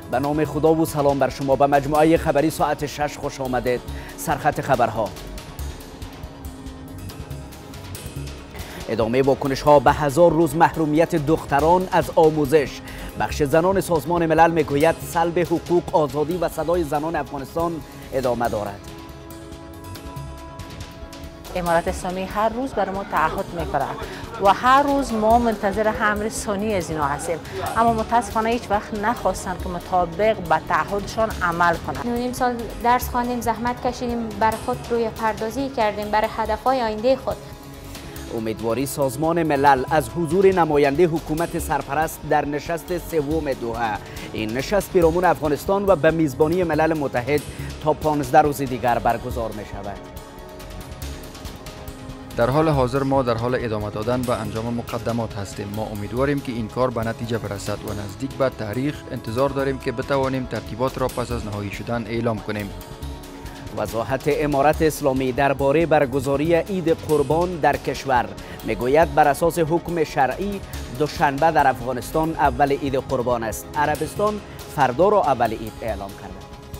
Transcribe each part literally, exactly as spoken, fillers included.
به نام خدا و سلام بر شما. به مجموعه خبری ساعت شش خوش آمدید. سرخط خبرها: ادامه واکنش ها به هزار روز محرومیت دختران از آموزش. بخش زنان سازمان ملل میگوید سلب حقوق، آزادی و صدای زنان افغانستان ادامه دارد. امارت اسلامی هر روز برای ما تعهد میکنه و هر روز ما منتظر امر ثانی از اینا هستیم، اما متاسفانه هیچ وقت نخواستن که مطابق به تعهدشان عمل کنند. نیم سال درس خواندیم، زحمت کشیدیم، بر خود روی پردازی کردیم برای هدفهای آینده خود. امیدواری سازمان ملل از حضور نماینده حکومت سرپرست در نشست سوم دوحه. این نشست پیرامون افغانستان و به میزبانی ملل متحد تا پانزده روز دیگر برگزار می شود. در حال حاضر ما در حال ادامه دادن به انجام مقدمات هستیم. ما امیدواریم که این کار به نتیجه برسد و نزدیک به تاریخ انتظار داریم که بتوانیم ترتیبات را پس از نهایی شدن اعلام کنیم. وزارت امارت اسلامی درباره برگزاری عید قربان در کشور میگوید بر اساس حکم شرعی دوشنبه در افغانستان اول عید قربان است. عربستان فردا را اول عید اعلام کرده.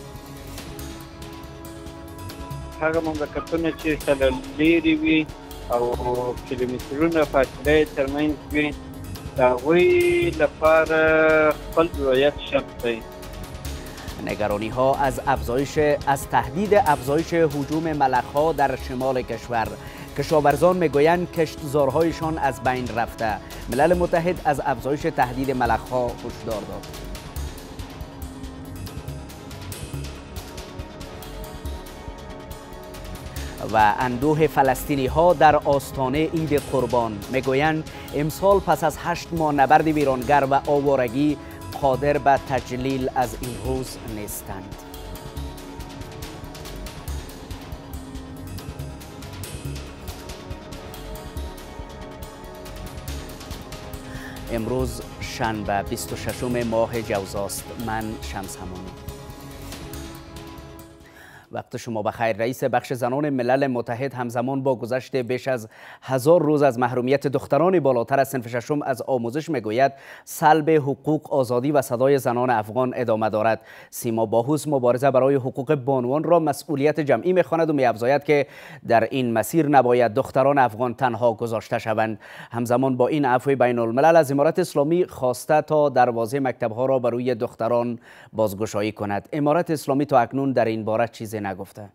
هغه مملکتونه چې کله لیرې وي او کیلومترونه فاصله ترمنځ وي د هغوی لپاره خپل رعایت شرط دی. نگرانی ها از افزایش از تهدید افزایش هجوم ملخ‌ها در شمال کشور. کشاورزان میگویند کشتزارهایشان از بین رفته. ملل متحد از افزایش تهدید ملخ‌ها هشدار داد. و اندوه فلسطینی ها در آستانه عید قربان میگویند امسال پس از هشت ماه نبرد ویرانگر و آوارگی قادر به تجلیل از این روز نیستند. امروز شنبه بیست و ششم ماه جوزاست. من شمس همانی. وقت شما بخیر. رئیس بخش زنان ملل متحد همزمان با گذشت بیش از هزار روز از محرومیت دختران بالاتر از صنف ششم از آموزش میگوید سلب حقوق، آزادی و صدای زنان افغان ادامه دارد. سیما باهوس مبارزه برای حقوق بانوان را مسئولیت جمعی میخواند و میافزاید که در این مسیر نباید دختران افغان تنها گذاشته شوند. همزمان با این عفو بین الملل از امارت اسلامی خواسته تا دروازه مکتبها را برای دختران بازگشایی کند. امارت اسلامی تا اکنون در این باره چیزی نگفته.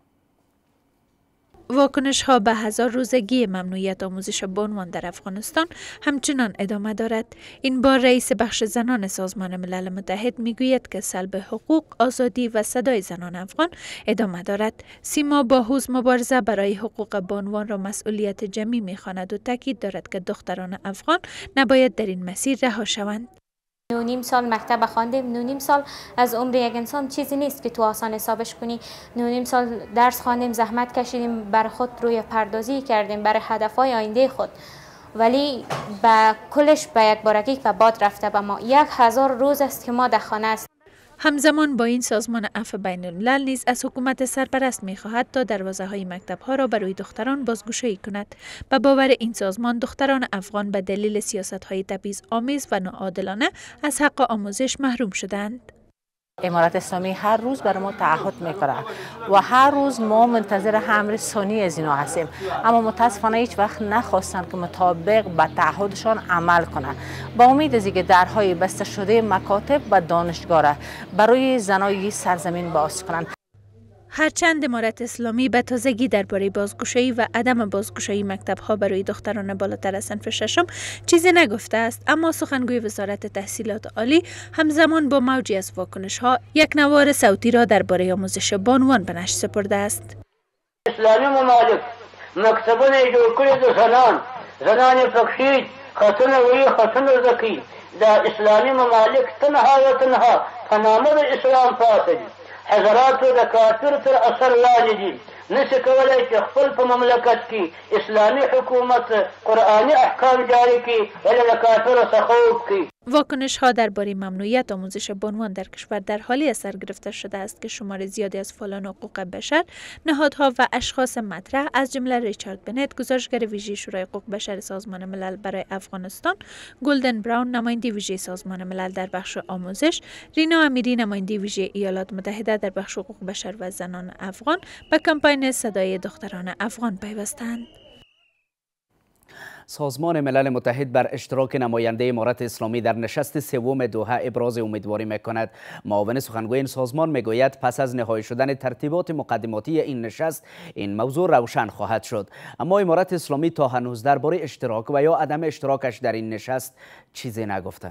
واکنش ها به هزار روزگی ممنوعیت آموزش بانوان در افغانستان همچنان ادامه دارد. این بار رئیس بخش زنان سازمان ملل متحد میگوید که سلب حقوق، آزادی و صدای زنان افغان ادامه دارد. سیما باهوس مبارزه برای حقوق بانوان را مسئولیت جمعی میخواند و تاکید دارد که دختران افغان نباید در این مسیر رها شوند. نو نیم سال مکتب خواندیم. نو نیم سال از عمر یک انسان چیزی نیست که تو آسان حسابش کنی. نو نیم سال درس خواندیم، زحمت کشیدیم، بر خود روی پردازی کردیم برای هدفهای آینده خود، ولی با کلش به یک بارگی به باد رفته. به ما یک هزار روز است که ما در خانه است. همزمان با این سازمان عفو بین الملل نیز از حکومت سرپرست می‌خواهد تا دروازه های مکتب ها را برای دختران بازگشایی کند. به باور این سازمان دختران افغان به دلیل سیاست های تبعیض آمیز و ناعادلانه از حق آموزش محروم شدند. امارت اسلامی هر روز برای ما تعهد میکنه و هر روز ما منتظر امر ثانی از اینا هستیم، اما متاسفانه هیچ وقت نخواستن که مطابق به تعهدشان عمل کنند. با امید از اینکه درهای بسته شده مکاتب و دانشگاه برای زنای سرزمین باز کنند. هرچند امارت اسلامی به تازگی درباره بازگشایی و عدم بازگشایی مکتب‌ها برای دختران بالاتر از صنف ششم چیزی نگفته است، اما سخنگوی وزارت تحصیلات عالی همزمان با موجی از واکنش‌ها یک نوار صوتی را درباره آموزش بانوان به نشر سپرده است. اسلامی ممالک مکتبونه جوړ کړي د زنان زنان پکښې خاتون وی خاتون زکی د اسلامی ممالک تنها و تنها په نامه د اسلام پاتې دي. حضراتو د کافر تر اثر لاندې دي، نشي کولی چې خپل په مملکت کې اسلامي حکومت قرآني احکام جاری کړي، ولې د کافرو څخه وکړي. واکنش ها درباره ممنوعیت آموزش بانوان در کشور در حالی اثر گرفته شده است که شمار زیادی از فعالان حقوق بشر، نهادها و اشخاص مطرح از جمله ریچارد بنت، گزارشگر ویژه شورای حقوق بشر سازمان ملل برای افغانستان، گلدن براون، نماینده ویژه سازمان ملل در بخش آموزش، رینا امیری، نماینده ویژه ایالات متحده در بخش حقوق بشر و زنان افغان، به کمپین صدای دختران افغان پیوستند. سازمان ملل متحد بر اشتراک نماینده امارت اسلامی در نشست سوم دوحه ابراز امیدواری میکند. معاون سخنگوی این سازمان میگوید پس از نهایی شدن ترتیبات مقدماتی این نشست این موضوع روشن خواهد شد، اما امارت اسلامی تا هنوز درباره اشتراک و یا عدم اشتراکش در این نشست چیزی نگفته.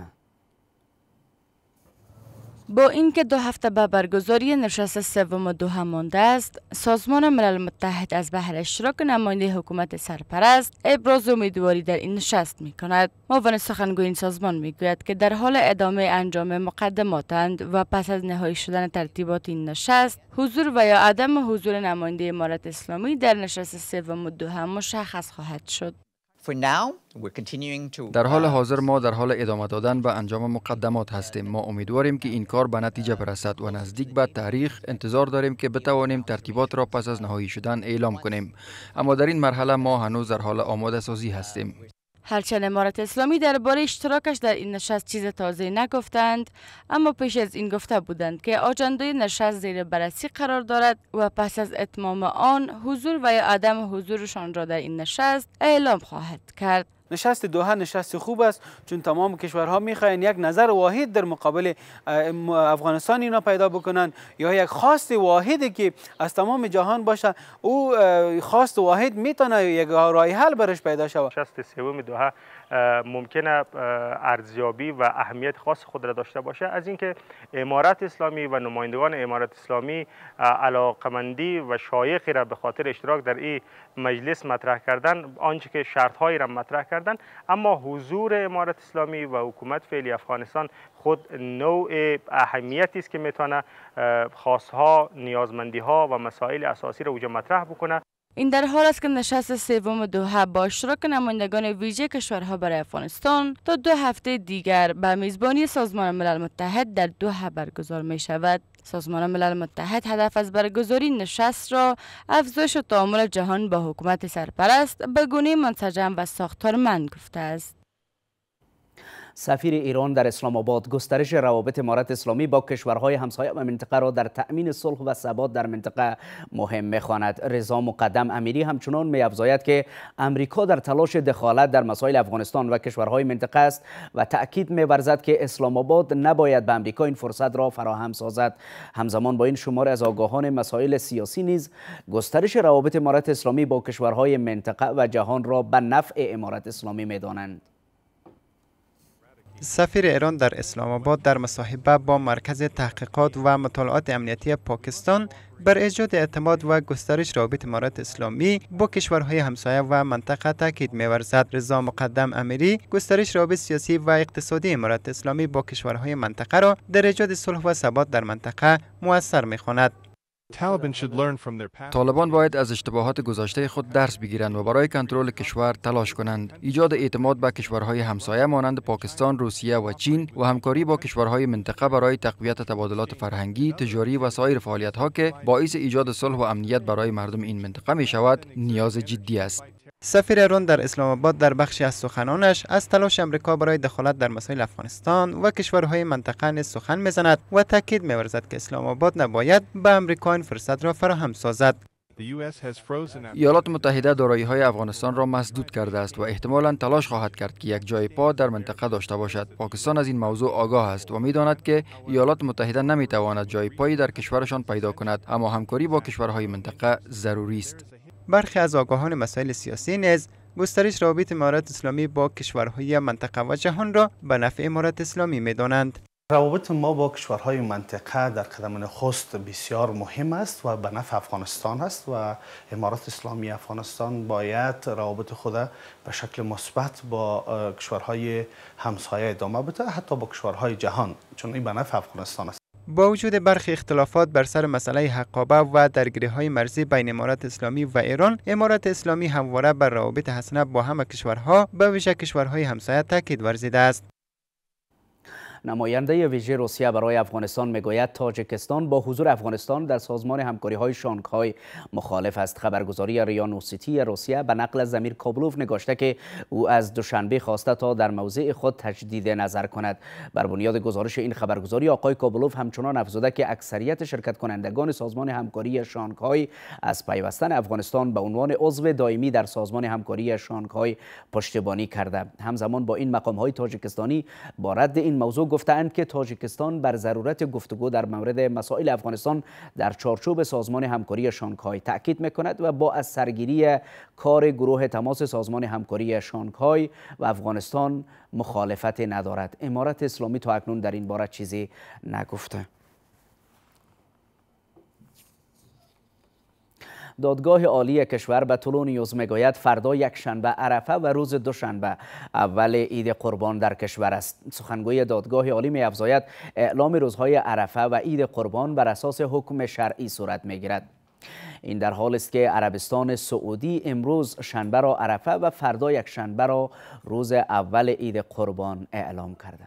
با اینکه دو هفته به برگزاری نشست سوم دوحه مانده است، سازمان ملل متحد از بهر اشتراک نماینده حکومت سرپرست ابراز امیدواری در این نشست می کند. معاون سخنگوی این سازمان می گوید که در حال ادامه انجام مقدماتند و پس از نهایی شدن ترتیبات این نشست، حضور و یا عدم حضور نماینده امارت اسلامی در نشست سوم دوحه مشخص خواهد شد. در حال حاضر ما در حال ادامه دادن به انجام مقدمات هستیم. ما امیدواریم که این کار به نتیجه برسد و نزدیک به تاریخ انتظار داریم که بتوانیم ترتیبات را پس از نهایی شدن اعلام کنیم، اما در این مرحله ما هنوز در حال آماده سازی هستیم. هرچند امارت اسلامی درباره اشتراکش در این نشست چیز تازه نگفتند، اما پیش از این گفته بودند که آجنده نشست زیر بررسی قرار دارد و پس از اتمام آن حضور و یا عدم حضورشان را در این نشست اعلام خواهد کرد. نشست دوحه نشست خوب است، چون تمام کشورها میخواهند یک نظر واحد در مقابل افغانستان اینا پیدا بکنند یا یک خواست واحدی که از تمام جهان باشه. او خواست واحد میتونه یک راه حل برش پیدا شود. نشست سوم دوحه ممکنه ارزیابی و اهمیت خاص خود را داشته باشه از اینکه امارت اسلامی و نمایندگان امارت اسلامی علاقمندی و شایقی را به خاطر اشتراک در این مجلس مطرح کردن، آنچه که شرطهایی را مطرح کردن، اما حضور امارت اسلامی و حکومت فعلی افغانستان خود نوع اهمیتی است که میتونه خواستها، نیازمندیها و مسائل اساسی را اوجا مطرح بکنه. این در حال است که نشست سوم دوحه با اشتراک نمایندگان ویژه کشورها برای افغانستان تا دو هفته دیگر به میزبانی سازمان ملل متحد در دوحه برگزار می شود. سازمان ملل متحد هدف از برگزاری نشست را افزایش تعامل جهان با حکومت سرپرست به گونه منسجم و ساختارمند گفته است. سفیر ایران در اسلام آباد گسترش روابط امارت اسلامی با کشورهای همسایه و منطقه را در تأمین صلح و ثبات در منطقه مهم می‌خواند. رضا مقدم امیری همچنان می‌افزاید که امریکا در تلاش دخالت در مسائل افغانستان و کشورهای منطقه است و تأکید می‌ورزد که اسلام آباد نباید به امریکا این فرصت را فراهم سازد. همزمان با این شمار از آگاهان مسائل سیاسی نیز گسترش روابط امارت اسلامی با کشورهای منطقه و جهان را به نفع امارت اسلامی می‌دانند. سفیر ایران در اسلام آباد در مصاحبه با مرکز تحقیقات و مطالعات امنیتی پاکستان بر ایجاد اعتماد و گسترش روابط امارت اسلامی با کشورهای همسایه و منطقه تاکید می‌ورزد. رضا مقدم امیری گسترش روابط سیاسی و اقتصادی امارت اسلامی با کشورهای منطقه را در ایجاد صلح و ثبات در منطقه مؤثر می‌خواند. طالبان باید از اشتباهات گذشته خود درس بگیرند و برای کنترل کشور تلاش کنند. ایجاد اعتماد به کشورهای همسایه مانند پاکستان، روسیه و چین و همکاری با کشورهای منطقه برای تقویت تبادلات فرهنگی، تجاری و سایر فعالیت‌ها که باعث ایجاد صلح و امنیت برای مردم این منطقه می شود، نیاز جدی است. سفیر ایران در اسلام آباد در بخشی از سخنانش از تلاش امریکا برای دخالت در مسائل افغانستان و کشورهای منطقه نیز سخن می‌زند و تاکید می‌ورزد که اسلام آباد نباید به امریکا این فرصت را فراهم سازد. ایالات متحده دارایی‌های افغانستان را مسدود کرده است و احتمالاً تلاش خواهد کرد که یک جای پا در منطقه داشته باشد. پاکستان از این موضوع آگاه است و می‌داند که ایالات متحده نمی‌تواند جای پایی در کشورشان پیدا کند، اما همکاری با کشورهای منطقه ضروری است. برخی از آگاهان مسائل سیاسی نیز گسترش روابط امارت اسلامی با کشورهای منطقه و جهان را به نفع امارت اسلامی می‌دانند. روابط ما با کشورهای منطقه در قدم نخست بسیار مهم است و به نفع افغانستان است و امارت اسلامی افغانستان باید روابط خود به شکل مثبت با کشورهای همسایه ادامه بده، حتی با کشورهای جهان، چون این به نفع افغانستان است. با وجود برخی اختلافات بر سر مسئله حقابه و درگیری‌های مرزی بین امارت اسلامی و ایران، امارت اسلامی همواره بر روابط حسنه با همه کشورها، به ویژه کشورهای همسایه تاکید ورزیده است. نماینده ویژه روسیه برای افغانستان میگوید تاجیکستان با حضور افغانستان در سازمان همکاری‌های شانگهای مخالف است. خبرگزاری ریا نوسیتی روسیه به نقل از ضمیر کابلوف نگاشته که او از دوشنبه خواسته تا در موضع خود تجدید نظر کند. بر بنیاد گزارش این خبرگزاری آقای کابلوف همچنان افزوده که اکثریت شرکت کنندگان سازمان همکاری شانگهای از پیوستن افغانستان به عنوان عضو دائمی در سازمان همکاری شانگهای پشتیبانی کرده. همزمان با این مقام‌های تاجیکستانی با رد این موضوع گفتند که تاجیکستان بر ضرورت گفتگو در مورد مسائل افغانستان در چارچوب سازمان همکاری شانگهای تاکید می‌کند و با از سرگیری کار گروه تماس سازمان همکاری شانگهای و افغانستان مخالفت ندارد. امارت اسلامی تا اکنون در این باره چیزی نگفته. دادگاه عالی کشور به طلوع نیوز میگوید فردا یک شنبه عرفه و روز دوشنبه اول عید قربان در کشور است. سخنگوی دادگاه عالی می‌افزاید اعلام روزهای عرفه و عید قربان بر اساس حکم شرعی صورت میگیرد. این در حال است که عربستان سعودی امروز شنبه را عرفه و فردا یک شنبه را روز اول عید قربان اعلام کرده.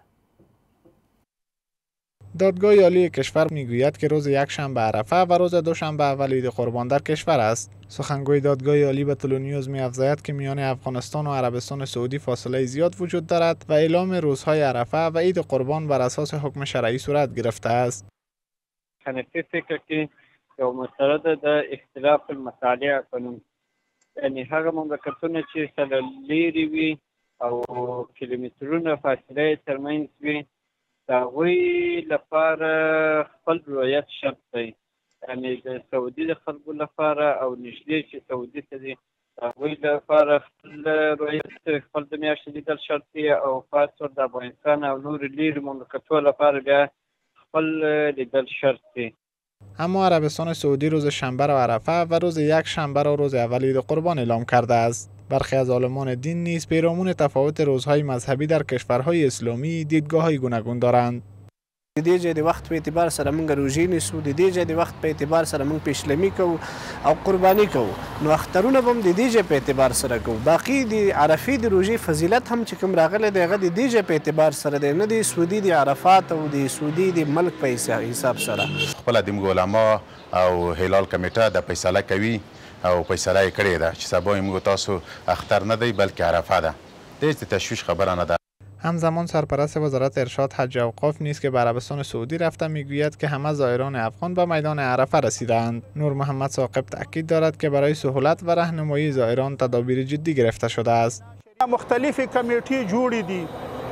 دادگاه عالی کشور میگوید که روز یک شنبه عرفه و روز دوشنبه اول عید قربان در کشور است. سخنگوی دادگاه عالی به طلوع نیوز می‌افزاید که میان افغانستان و عربستان سعودی فاصله زیاد وجود دارد و اعلام روزهای عرفه و عید قربان بر اساس حکم شرعی صورت گرفته است. حنفی فکر کې یو مسله ده د اختلاف المصالح قانون، یعنی هغه مملکتونه چې سره لیرې وي او کیلومترونه فاصله ترمنځ وي د هغوی لپاره خپل رعایت شرط دی. یعنی د سعودي د خلکو لپاره او نږدې چې سعودي ته دي د هغوی لپاره خپل رعایت خپل د میاشتې لیدل شرط دی او خاص طور د افغانستان او نورو لیرې مملکتونو لپاره بیا خپل لیدل شرط دی. اما عربستان سعودی روز شنبه را عرفه و روز یک شنبه را روز اول عید قربان اعلام کرده است. برخی از عالمان دین نیز پیرامون تفاوت روزهای مذهبی در کشورهای اسلامی دیدگاه‌های گوناگون دارند. د دې ځای د وخت په اعتبار سره موږ روژې نیسو، د دې ځای د وخت په اعتبار سره موږ پیشلمي کوو او قرباني کوو. نو اخترونه به هم د دې ځای په اعتبار سره کوو. باقي د عرفې د روژې فضیلت هم چې کوم راغلی دی هغه د دې ځای په اعتبار سره دی، نه د سعودي د عرفات او د سعودي د ملک په حساب سره. خپله د موږ علما او هلال کمیټه د فیصله کوي او فیصله یې کړې ده چې سبا موږ تاسو اختر نه دی بلکې عرفه ده. هیڅ د تشویش خبره نه ده. همزمان سرپرست وزارت ارشاد حج اوقاف نیز که به عربستان سعودی رفته میگوید که همه زائران افغان به میدان عرفه رسیدند. نور محمد ثاقب تاکید دارد که برای سهولت و راهنمایی زائران تدابیر جدی گرفته شده است. مختلف کمیټې جوړې دي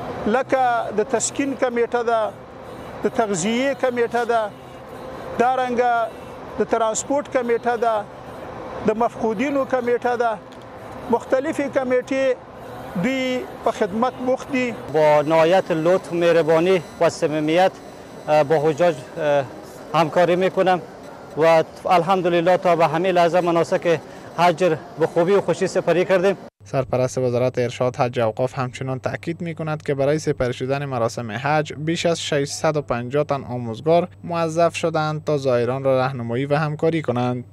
لکه د تسکین کمیټه ده، د تغذیه کمیټه ده، دارنګه د ترانسپورت کمیټه ده، د مفقودینو کمیټه ده. مختلف کمیټې دوی په خدمت بوخت دي. با نهایت لطف، مهربانی و صمیمیت با حجاج همکاری میکنم و الحمدلله تا به همه لحظه مناسک حج به خوبی و خوشی سپری کردیم. سرپرست وزارت ارشاد حج اوقاف همچنان تاکید میکند که برای سپری شدن مراسم حج بیش از ششصد و پنجاه تن آموزگار موظف شدند تا زائران را راهنمایی و همکاری کنند.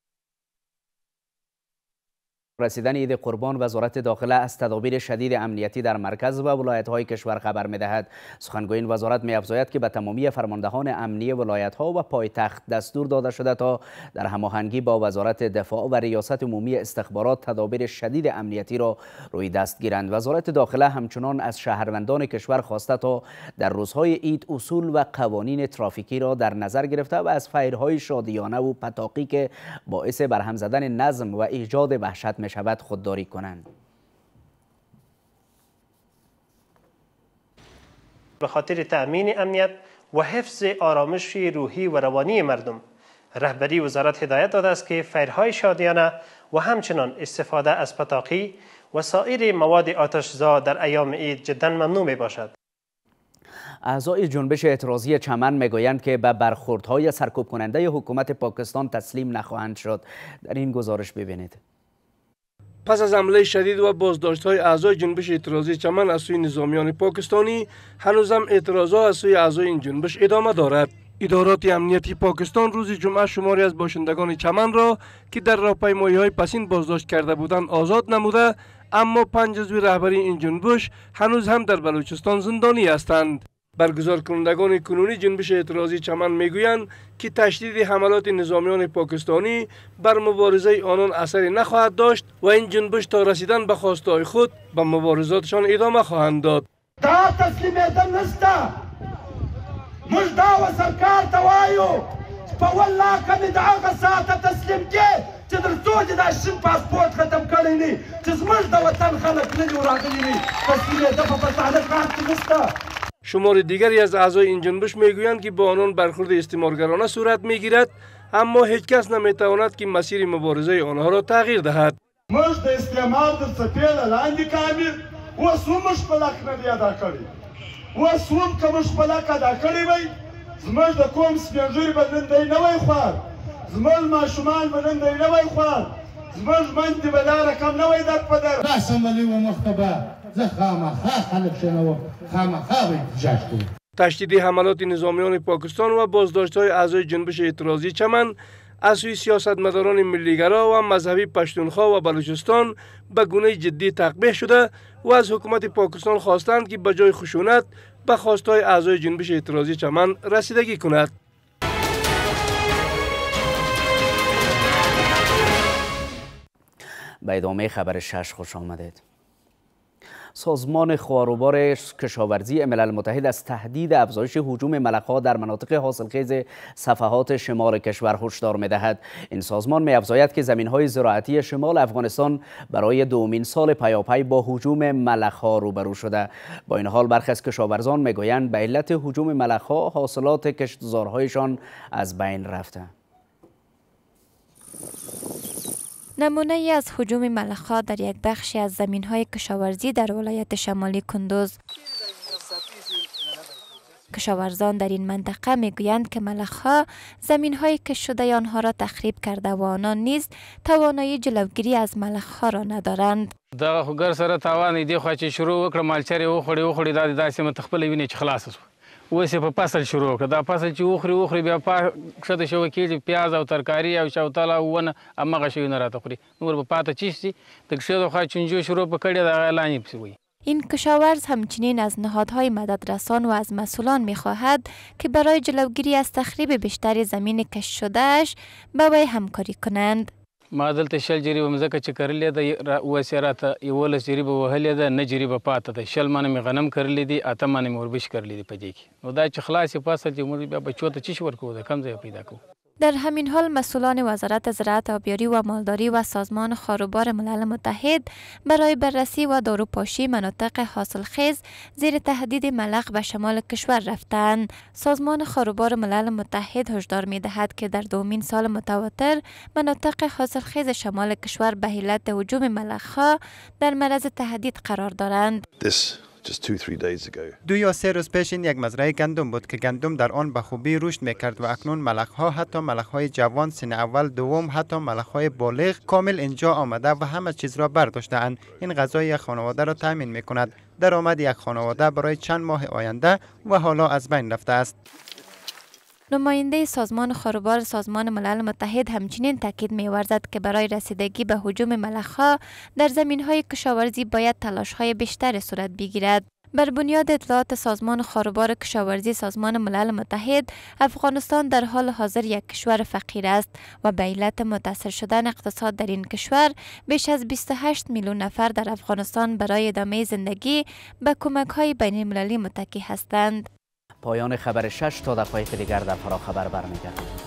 رسیدن عید قربان وزارت داخله از تدابیر شدید امنیتی در مرکز و ولایت‌های کشور خبر می‌دهد. سخنگوی این وزارت می‌افزاید که به تمامی فرماندهان امنی ولایت‌ها و پایتخت دستور داده شده تا در هماهنگی با وزارت دفاع و ریاست عمومی استخبارات تدابیر شدید امنیتی را روی دست گیرند. وزارت داخله همچنان از شهروندان کشور خواسته تا در روزهای عید اصول و قوانین ترافیکی را در نظر گرفته و از فیرهای شادیانه و پتاقی که باعث برهم زدن نظم و ایجاد وحشت می شود خودداری کنند. به خاطر تأمین امنیت و حفظ آرامش روحی و روانی مردم، رهبری وزارت هدایت داده است که فیرهای شادیانه و همچنان استفاده از پتاقی و سایر مواد آتشزا در ایام عید جدا ممنوع می باشد. اعضای جنبش اعتراضی چمن میگویند که به برخوردهای سرکوب کننده حکومت پاکستان تسلیم نخواهند شد. در این گزارش ببینید. پس از حمله شدید و بازداشت‌های اعضای جنبش اعتراضی چمن از سوی نظامیان پاکستانی، هنوزم اعتراضات از سوی اعضای این جنبش ادامه دارد. ادارات امنیتی پاکستان روز جمعه شماری از باشندگان چمن را که در راهپیمایی‌های پسین بازداشت کرده بودند آزاد نموده، اما پنج عضو رهبری این جنبش هنوز هم در بلوچستان زندانی هستند. برگزار کنندگان کنونی جنبش اعتراضی چمن میگویند که تشدید حملات نظامیان پاکستانی بر مبارزه آنان اثری نخواهد داشت و این جنبش تا رسیدن به خواستهای خود به مبارزاتشان ادامه خواهند داد. دا تسلیمیدن نشته. موږ دا و سرکار ته وایو په والله که مې د هغه ساعته تسلیم کې چې تر څو دې دا شین پاسپورټ ختم کړی نه چې زموږ د وطن خلک نه دي راغلي نه تسلیمیده په فسانه کار کې نشته. شمار دیگری از اعضای این جنبش میگویند که با آنان برخورد استعمارگرانه صورت میگیرد، اما هیچ کس نمیتواند که مسیر مبارزه آنها را تغییر دهد. موږ د استعمار در څپې لاندې کامل اوس هم موږ خپل حق نه دی ادا کړی. اوس هم که موږ خپل حق ادا کړی وای زموږ د قوم سپین ږیري به نن دی نه وای خوار، زموږ ماشومان به نن دی نه وای خوار، زموږ میندې به دا رقم نه وای در په در. راسملي و مخته به زه خامخا خلک شنوم، خامخا به احتجاج کوم. تشدید حملات نظامیان پاکستان و بازداشت‌های اعضای جنبش اعتراضی چمن از سوی سیاستمداران ملیگرا و مذهبی پشتونخوا و بلوچستان به گونه جدی تقبیح شده و از حکومت پاکستان خواستند که به جای خشونت به خواستهای اعضای جنبش اعتراضی چمن رسیدگی کند. به ادامه خبر شش خوش آمدید. سازمان خواروبار کشاورزی ملل متحد از تهدید افزایش هجوم ملخ‌ها در مناطق حاصلخیز صفحات شمال کشور هشدار می‌دهد. این سازمان می‌افزاید که زمین‌های زراعتی شمال افغانستان برای دومین سال پیاپی با هجوم ملخ‌ها روبرو شده. با این حال برخی از کشاورزان می‌گویند به علت هجوم ملخ‌ها حاصلات کشتزارهایشان از بین رفته. نمونه ای از هجوم ملخ‌ها در یک بخشی از زمین‌های کشاورزی در ولایت شمالی کندوز. کشاورزان در این منطقه میگویند که ملخ‌ها زمین‌های کشت شده آنها را تخریب کرده و آنان نیز توانایی جلوگیری از ملخ‌ها را ندارند. دا خو ګر سره تاوان دی خو چې شروع وکړه مالچرې وخوړې وخوړې دا داسې متخپل ویني چې خلاص شو. اوس په فصل شروع کړه دا فصل چې وخوري وخوري بیا په کښته شو کېږي پیاز او ترکاری او شوتله او ونه همغه شیونه راته خوري نور به پاته چی شي د کښې خوا چنجو شروع په کړې د اعلان پسې وي. این کشاورز همچنین از نهادهای مددرسان و از مسئولان می‌خواهد که برای جلوگیری از تخریب بیشتر زمین کشت شده‌اش با وی همکاری کنند. ما دلته شل جریبه مځکه چې کرلې ده اوس یې راته یولس جریبه وهلې ده نه جریبه پاته ده شل منه مې غنم کرلې دي اته منه مې وربشت کرلې دي په دې کې نو دا چې خلاص یې فصل چې موږ بیا بچو ته چی ورکوو ده کم ځای پیدا کوو. در همین حال مسئولان وزارت زراعت آبیاری و مالداری و سازمان خواروبار ملل متحد برای بررسی و داروپاشی مناطق حاصلخیز زیر تهدید ملخ به شمال کشور رفتند. سازمان خواروبار ملل متحد هشدار می‌دهد که در دومین سال متواتر مناطق حاصلخیز شمال کشور به علت هجوم ملخ‌ها در معرض تهدید قرار دارند. دو یا سه روز پیش این یک مزرعه گندم بود که گندم در آن به خوبی رشد میکرد و اکنون ملخ‌ها حتی ملخ‌های جوان سن اول دوم حتی ملخ‌های بالغ کامل اینجا آمده و همه چیز را برداشته‌اند. این غذای یک خانواده را تامین میکند. درآمد یک خانواده برای چند ماه آینده و حالا از بین رفته است. نماینده سازمان خواروبار سازمان ملل متحد همچنین تاکید می‌ورزد که برای رسیدگی به هجوم ملخ‌ها در زمین‌های کشاورزی باید تلاش‌های بیشتر صورت بگیرد. بر بنیاد اطلاعات سازمان خواروبار کشاورزی سازمان ملل متحد، افغانستان در حال حاضر یک کشور فقیر است و به علت متاثر شدن اقتصاد در این کشور بیش از بیست و هشت میلیون نفر در افغانستان برای ادامه زندگی به کمک‌های بین‌المللی متکی هستند. پایان خبر شش تا دقایق دیگر در فرا خبر برمیگردیم.